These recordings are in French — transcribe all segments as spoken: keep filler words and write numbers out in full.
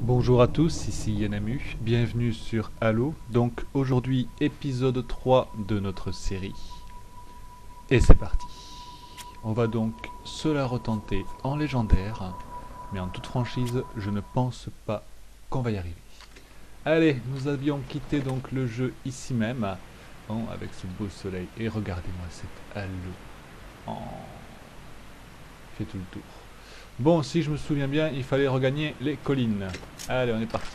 Bonjour à tous, ici Yanamu, bienvenue sur Halo. Donc aujourd'hui épisode trois de notre série. Et c'est parti. On va donc se la retenter en légendaire, mais en toute franchise, je ne pense pas qu'on va y arriver. Allez, nous avions quitté donc le jeu ici même, hein, avec ce beau soleil, et regardez-moi cette Halo. Oh, fait tout le tour. Bon, si je me souviens bien, il fallait regagner les collines. Allez, on est parti.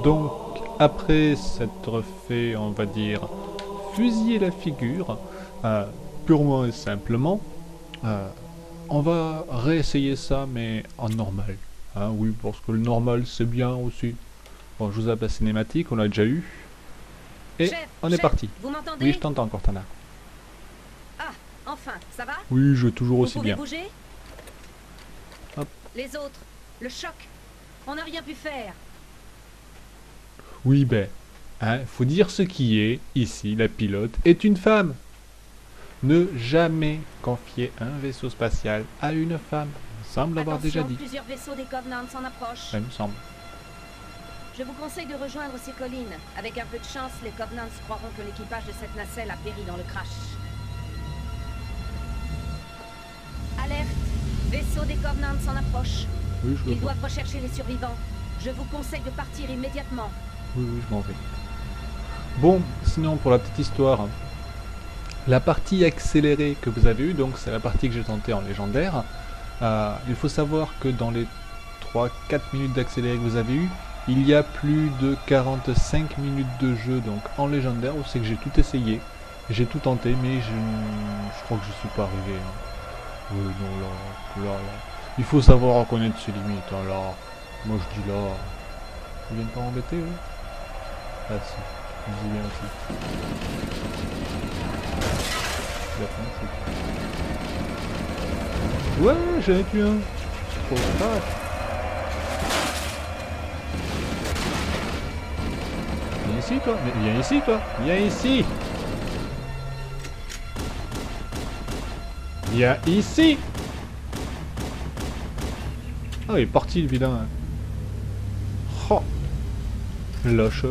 Donc, après s'être fait, on va dire, fusiller la figure, euh, purement et simplement, euh, on va réessayer ça, mais en normal. Hein, oui, parce que le normal, c'est bien aussi. Bon, je vous ai la cinématique, on l'a déjà eu. Et Chef, on chef, est parti. Vous m'entendez? Oui, je t'entends, Cortana. Ah, enfin, ça va? Oui, je vais toujours Vous aussi pouvez bien. bouger? Hop. Les autres, le choc. On n'a rien pu faire. Oui, ben, hein, faut dire ce qui est. Ici, la pilote est une femme. Ne jamais confier un vaisseau spatial à une femme. Il semble l'avoir déjà Attention, dit. plusieurs vaisseaux des Covenants s'en approchent. Ça me semble. Je vous conseille de rejoindre ces collines. Avec un peu de chance, les Covenants croiront que l'équipage de cette nacelle a péri dans le crash. Alerte! Vaisseau des Covenants s'en approche. Oui, je le Ils vois. doivent rechercher les survivants. Je vous conseille de partir immédiatement. Oui, oui, je m'en vais. Bon, sinon, pour la petite histoire, hein, la partie accélérée que vous avez eue, donc c'est la partie que j'ai tentée en légendaire. Euh, il faut savoir que dans les trois quatre minutes d'accéléré que vous avez eu, il y a plus de quarante-cinq minutes de jeu donc en légendaire où c'est que j'ai tout essayé. J'ai tout tenté, mais je, je crois que je suis pas arrivé. Hein. Oui, non, là, là, là. Il faut savoir reconnaître ses limites. Hein, là, moi je dis là. Ils viennent pas m'embêter, eux? Ah si, je dis bien aussi. La fin, c'est... Ouais, j'en ai tué un. Trop tard. Viens ici, toi. Mais viens ici, toi. Viens ici. Viens ici. Ah, il est parti, le vilain. Oh. Lâcheur.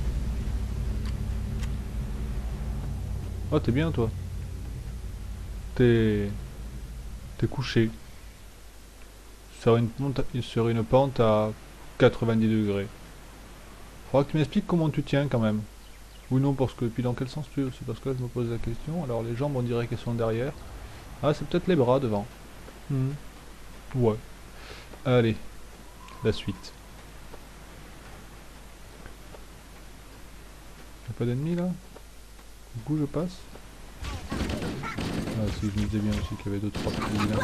Oh, t'es bien, toi. T'es... T'es couché. Sur une, pente, sur une pente à quatre-vingt-dix degrés. Faudra que tu m'expliques comment tu tiens, quand même. Ou non, parce que... Puis dans quel sens tu... C'est parce que là, je me pose la question. Alors, les jambes, on dirait qu'elles sont derrière. Ah, c'est peut-être les bras, devant. Hmm. Ouais. Allez. La suite. Y'a pas d'ennemis là? Du coup je passe. Ah si, je me disais bien aussi qu'il y avait deux trois petits vilains.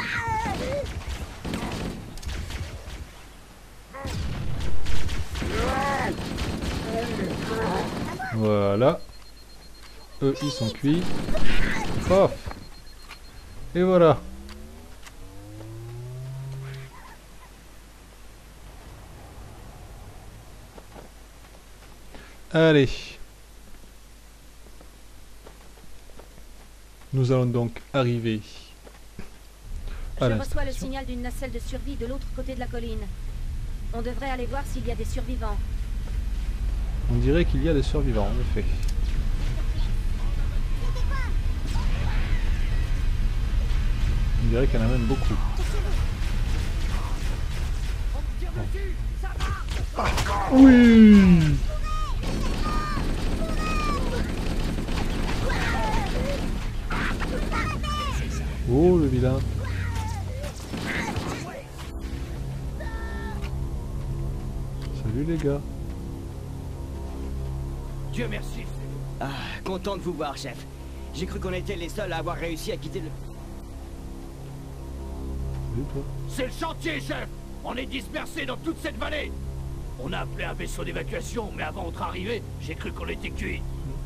Voilà. Eux ils sont cuits. Paf. Et voilà. Allez. Nous allons donc arriver à Je reçois le l'installation. signal d'une nacelle de survie de l'autre côté de la colline. On devrait aller voir s'il y a des survivants. On dirait qu'il y a des survivants, en effet. On dirait qu'il y en a même beaucoup. Oui. Oh le vilain. Salut les gars. Dieu merci. Ah, content de vous voir, chef. J'ai cru qu'on était les seuls à avoir réussi à quitter le... Salut toi. C'est le chantier, chef. On est dispersés dans toute cette vallée. On a appelé un vaisseau d'évacuation, mais avant votre arrivée, j'ai cru qu'on était cuits.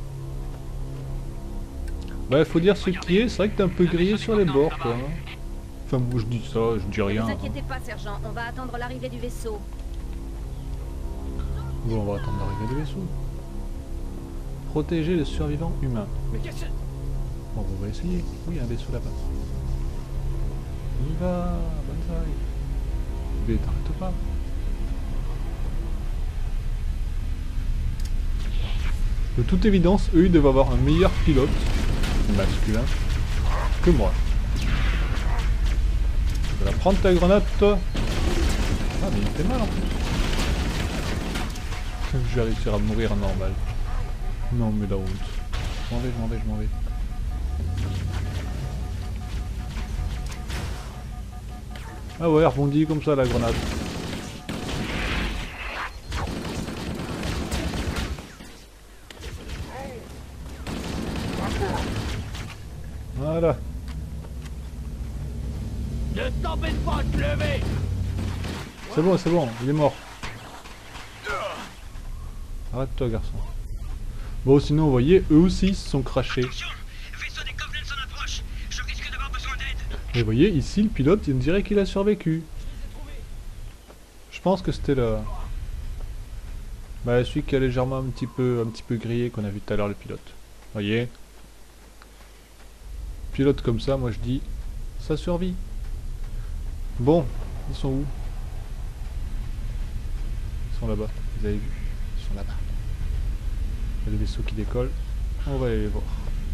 Ouais, faut dire ce qui est, c'est vrai que t'es un peu grillé sur les bords quoi. Hein. Enfin moi je dis ça, je dis Ne rien. vous Hein. inquiétez pas, sergent. On va attendre l'arrivée du vaisseau. Bon, on va attendre l'arrivée du vaisseau. Protéger les survivants humains. Mais qu'est-ce que... Bon, on va essayer. Oui, il y a un vaisseau là-bas. On y va, bonsaï. Mais t'arrêtes pas. De toute évidence, eux ils doivent avoir un meilleur pilote masculin que moi. Tu vas la prendre ta grenade toi. Ah mais il fait mal en plus. Je vais réussir à mourir en normal. Non mais la honte. Je m'en vais, je m'en vais, je m'en vais. Ah ouais, elle rebondit comme ça la grenade. Voilà. Ne t'embête pas à te lever. C'est bon, c'est bon, il est mort. Arrête-toi, garçon. Bon, sinon, vous voyez, eux aussi ils se sont crachés. Vaisseau des Covenants s'en approche. Je risque d'avoir besoin d'aide. Et vous voyez, ici, le pilote, il me dirait qu'il a survécu. Je pense que c'était le... Bah, celui qui a légèrement un petit peu, un petit peu grillé qu'on a vu tout à l'heure, le pilote. Vous voyez, pilote comme ça, moi je dis, ça survit. Bon, ils sont où? Ils sont là-bas, vous avez vu? Ils sont là-bas. Il y a des vaisseaux qui décollent. On va aller les voir.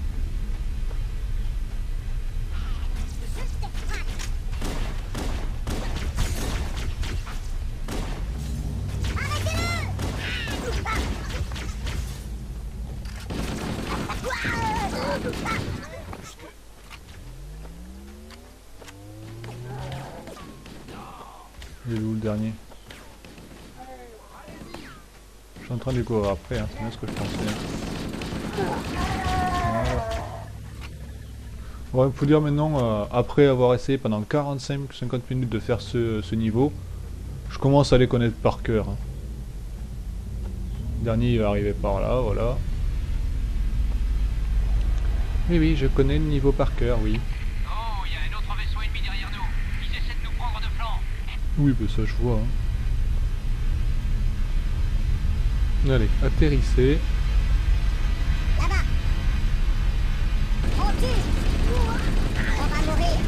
Il est où le dernier? Je suis en train de découvrir après, hein. C'est bien ce que je pensais. Voilà. Ouais, il faut dire maintenant, euh, après avoir essayé pendant quarante-cinq à cinquante minutes de faire ce, ce niveau, je commence à les connaître par cœur. Hein. Le dernier il va arriver par là, voilà. Oui, oui, je connais le niveau par cœur, oui. Oh, il y a un autre vaisseau ennemi derrière nous. Ils essaient de nous prendre de flanc. Oui, bah ça je vois. Hein. Allez, atterrissez. Là-bas. On tue. On va mourir.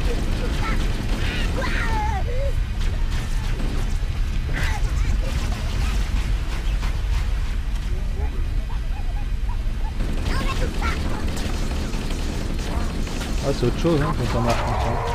Ah, c'est autre chose, hein, quand ça marche comme ça.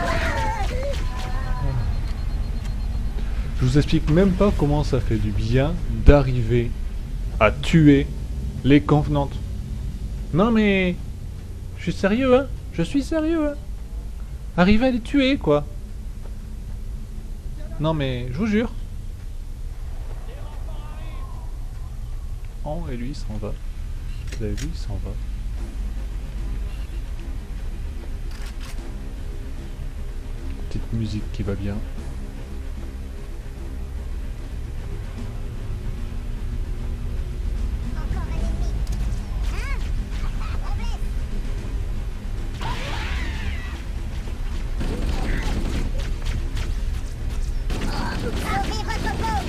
Je vous explique même pas comment ça fait du bien d'arriver à tuer les Covenants. Non mais... Je suis sérieux, hein. Je suis sérieux, hein. Arriver à les tuer, quoi. Non mais, je vous jure. Oh, et lui, il s'en va. Vous avez vu, il s'en va. Petite musique qui va bien. Encore un ennemi. Hein? On blesse. Sauvez votre peau.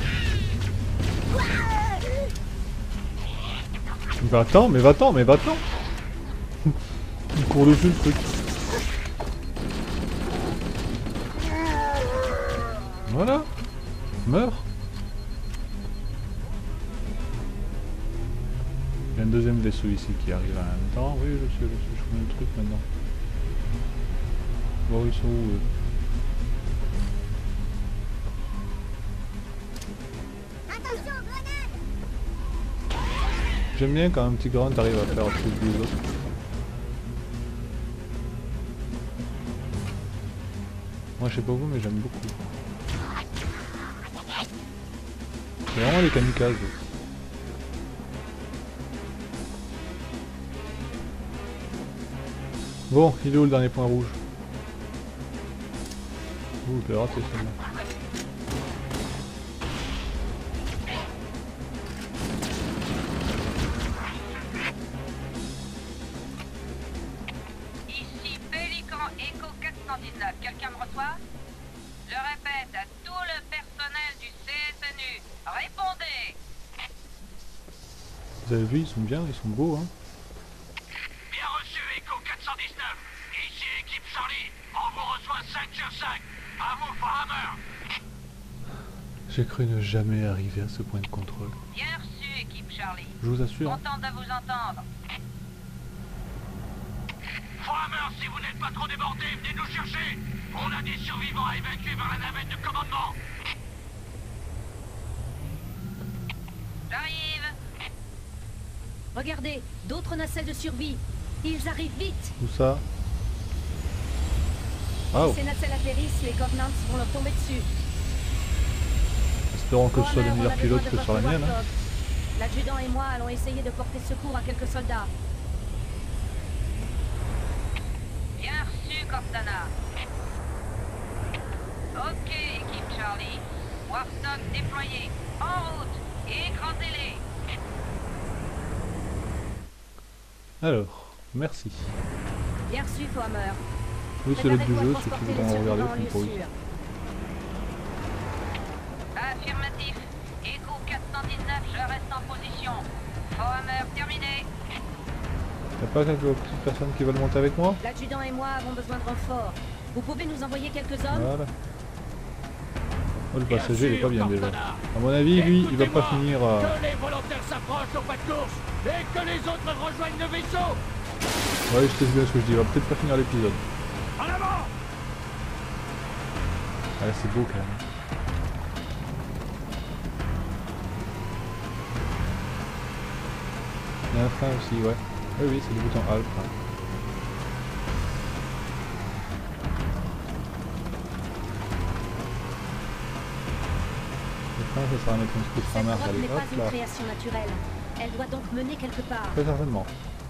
Va-t'en, mais va-t'en, mais va-t'en. Il court dessus le truc. Voilà. Meurs. Il y a un deuxième vaisseau ici qui arrive en même temps. Oui, je sais, je sais, je connais le truc maintenant. Bon, ils sont où eux? Attention, grenade. J'aime bien quand un petit grand arrive à faire plus que les autres. Moi je sais pas vous mais j'aime beaucoup. C'est vraiment les kamikazes. Bon, il est où le dernier point rouge? Ouh, je l'ai raté celle-là. Ici Pélican Echo quatre cent dix-neuf, quelqu'un me reçoit? Je répète à tout le personnel du C S N U, répondez! Vous avez vu, ils sont bien, ils sont beaux, hein. Bien reçu, Echo quatre cent dix-neuf. Ici, équipe Charlie. On vous reçoit cinq sur cinq. À vous, Farhammer. J'ai cru ne jamais arriver à ce point de contrôle. Bien reçu, équipe Charlie. Je vous assure. Content de vous entendre. Farhammer, si vous n'êtes pas trop débordé, venez nous chercher. On a des survivants à évacuer vers la navette de commandement. J'arrive. Regardez, d'autres nacelles de survie. Ils arrivent vite. Où ça? Ah, Si ces nacelles atterrissent, les Covenants vont leur tomber dessus. espérons que ce soit Warner, le on meilleur a pilote besoin que de sur la votre mienne. Hein. watchdog. L'adjudant et moi allons essayer de porter secours à quelques soldats. Reçu, Cortana. Ok, équipe Charlie. Warstock déployé. En route. Écrasez-les. Alors, merci. Bien reçu, Fohammer. Oui, c'est l'autre du Préparez-vous jeu, à si tu transporter veux les en survivants regarder, en c'est lieu une pourri. sûr. Affirmatif. Echo quatre cent dix-neuf, je reste en position. Fohammer terminé. Y'a pas quelques petites personnes qui veulent monter avec moi? L'adjudant et moi avons besoin de renforts. Vous pouvez nous envoyer quelques hommes? Voilà. Oh, le Bien passager il est sûr, pas bien déjà. Cortana. À mon avis, lui, il va pas Écoutez-moi, finir à... Que les volontaires s'approchent au pas de course et que les autres rejoignent le vaisseau. Ouais, je sais bien ce que je dis, il va peut-être pas finir l'épisode. En avant. Ah, c'est beau quand même. Il y a un frein aussi, ouais. Oui, oui, c'est le bouton A, le frein. Le frein, ça sert à mettre une petite Cette frein à grotte n'est allez, pas hop une là. création naturelle. Elle doit donc mener quelque part. Très certainement.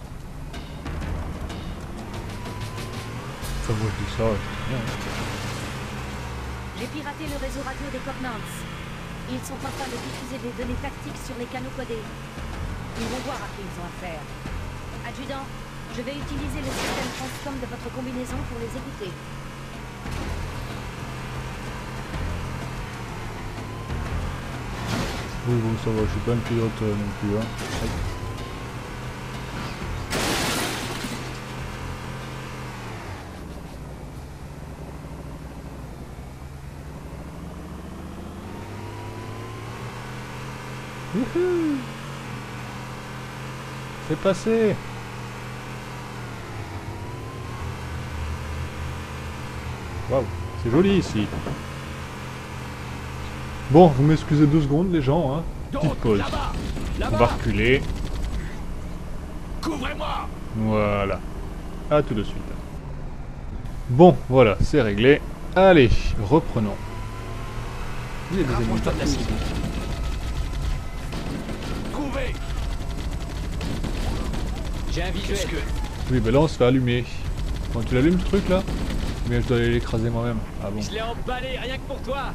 Ça, moi je dis ça, c'est bien. J'ai piraté le réseau radio des Covenants. Ils sont en train de diffuser des données tactiques sur les canaux codés. Ils vont voir à qui ils ont affaire. Adjudant, je vais utiliser le système Transcom de votre combinaison pour les écouter. Oui, bon, ça va, je suis pas un pilote euh, non plus, hein. Aïe. Wouhou! C'est passé! Waouh, c'est joli ici. Bon, vous m'excusez deux secondes les gens, hein. Petite Donc, pause. là-bas, On va là-bas, reculer. couvrez-moi. Voilà. À tout de suite. Bon, voilà, c'est réglé. Allez, reprenons. Il y a des ennemis Rapproche-toi de la partout. cible. Trouvez. J'ai un visuel. Qu'est-ce que... Oui, ben là on se fait allumer. Quand tu l'allumes ce truc là? Mais je dois aller l'écraser moi-même. Ah bon, Je l'ai emballé, rien que pour toi.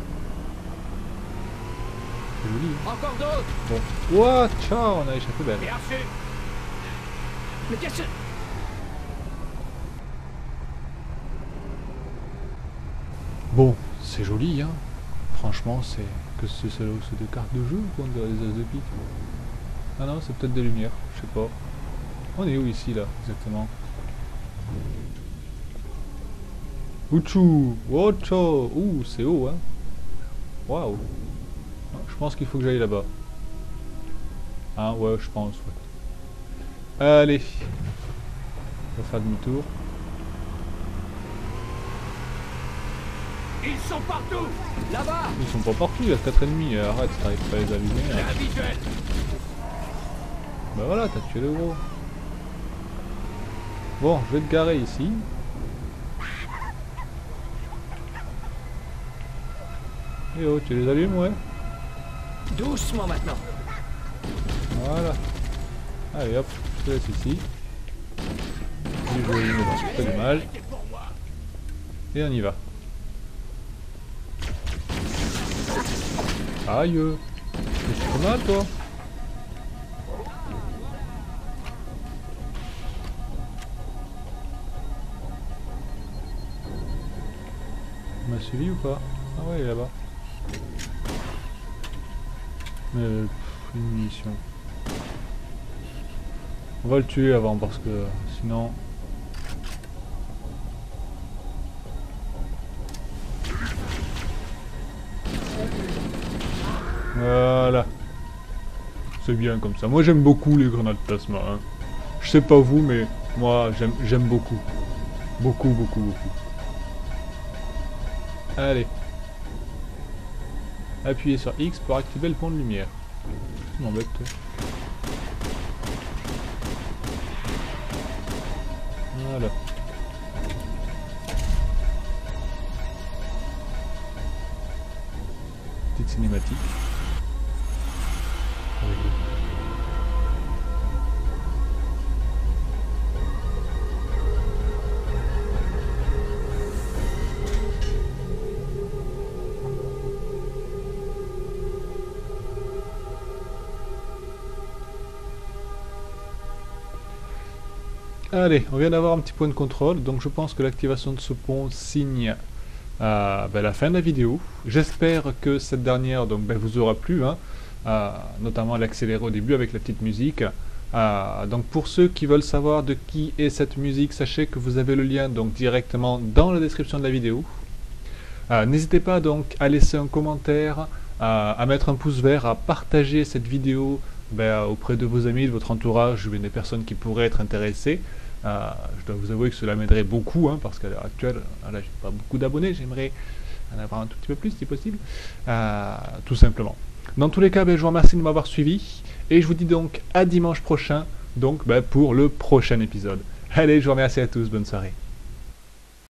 c'est joli. Hein. Encore d'autres. Bon. Ouah, ciao, on a échappé belle. Bien sûr. Mais qu'est-ce que... Bon, c'est joli, hein. Franchement, c'est... Que c'est c'est c'est des cartes de jeu ou quoi, on dirait des as de pique? Ah non, c'est peut-être des lumières, je sais pas. On est où ici là, exactement? Ouchou, Ocho, ouh, c'est haut, hein. Waouh. Je pense qu'il faut que j'aille là-bas. Ah ouais, je pense, ouais. Allez. On va faire demi-tour. Ils sont partout. Là-bas. Ils sont pas partout, il y a quatre ennemis. Arrête, t'arrives pas à les allumer. J'ai Hein. un visuel. Bah voilà, t'as tué le gros. Bon, je vais te garer ici. Et oh, tu les allumes, ouais. Doucement maintenant. Voilà. Allez hop, je te laisse ici. Lui, je vais allumer, donc c'est pas du mal. C'est pour moi. Et on y va. Aïe. Mais c'est trop mal, toi. On m'a suivi ou pas? Ah ouais, il est là-bas. Euh, pff, une munition. On va le tuer avant parce que sinon... Voilà. C'est bien comme ça. Moi j'aime beaucoup les grenades plasma. Hein. Je sais pas vous, mais moi j'aime j'aime beaucoup. Beaucoup, beaucoup, beaucoup. Allez. Appuyez sur X pour activer le pont de lumière. Tu m'embêtes toi. Voilà. Petite cinématique. Avec le- Allez, on vient d'avoir un petit point de contrôle, donc je pense que l'activation de ce pont signe euh, ben, la fin de la vidéo. J'espère que cette dernière donc, ben, vous aura plu, hein, euh, notamment l'accélérer au début avec la petite musique. Euh, donc pour ceux qui veulent savoir de qui est cette musique, sachez que vous avez le lien donc directement dans la description de la vidéo. Euh, N'hésitez pas donc à laisser un commentaire, à, à mettre un pouce vert, à partager cette vidéo ben, auprès de vos amis, de votre entourage, ou des personnes qui pourraient être intéressées. Euh, je dois vous avouer que cela m'aiderait beaucoup, hein, parce qu'à l'heure actuelle, là, j'ai pas beaucoup d'abonnés, j'aimerais en avoir un tout petit peu plus si possible, euh, tout simplement. Dans tous les cas, ben, je vous remercie de m'avoir suivi, et je vous dis donc à dimanche prochain, donc ben, pour le prochain épisode. Allez, je vous remercie à tous, bonne soirée.